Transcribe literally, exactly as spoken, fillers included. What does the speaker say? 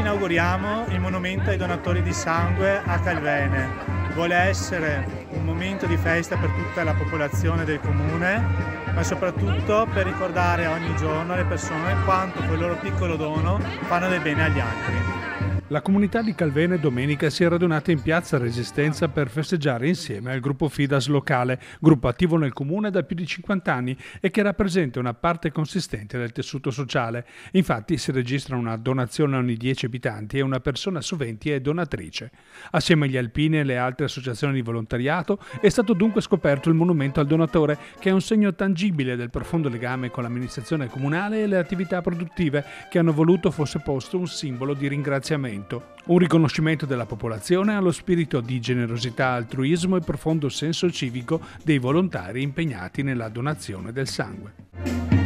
inauguriamo il monumento ai donatori di sangue a Calvene. Vuole essere un momento di festa per tutta la popolazione del comune, ma soprattutto per ricordare ogni giorno alle persone quanto quel loro piccolo dono fanno del bene agli altri. La comunità di Calvene domenica si è radunata in piazza Resistenza per festeggiare insieme al gruppo Fidas locale, gruppo attivo nel comune da più di cinquanta anni e che rappresenta una parte consistente del tessuto sociale. Infatti si registra una donazione ogni dieci abitanti e una persona su venti è donatrice. Assieme agli alpini e alle altre associazioni di volontariato è stato dunque scoperto il monumento al donatore, che è un segno tangibile del profondo legame con l'amministrazione comunale e le attività produttive, che hanno voluto fosse posto un simbolo di ringraziamento. Un riconoscimento della popolazione allo spirito di generosità, altruismo e profondo senso civico dei volontari impegnati nella donazione del sangue.